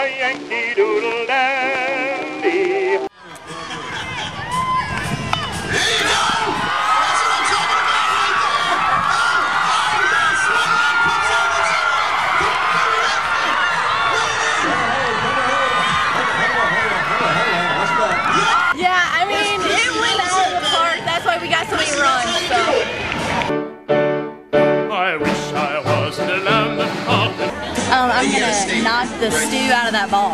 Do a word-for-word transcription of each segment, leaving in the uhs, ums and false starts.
Yankee Doodle Dandy. Yeah, I mean, it went out of the park. That's why we got so many runs. So. I wish I was in the land of cotton. Um, I'm gonna knock the stew out of that ball.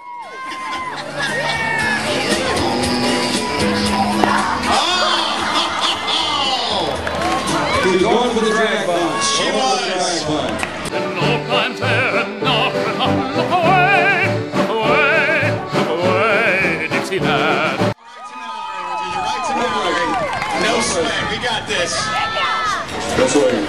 She's going for the drag ball. She was. And no time's there and not look away, look away, look away, Dixieland. You're right tonight. No sweat. We got this. That's right.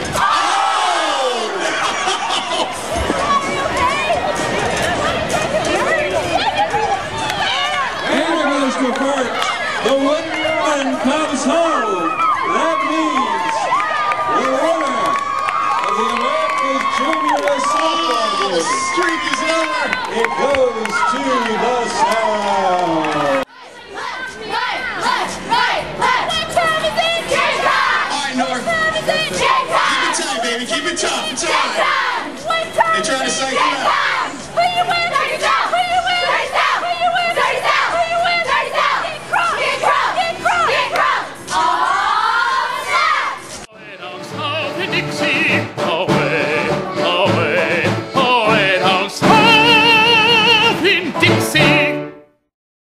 And it goes to court. The winner comes home. That means the winner of the America's Junior Softball The Game. streak is over. It goes to the South. All right, North. Keep it tight, baby. Keep it tough. It's all right. They're trying to psych you out. Who you with?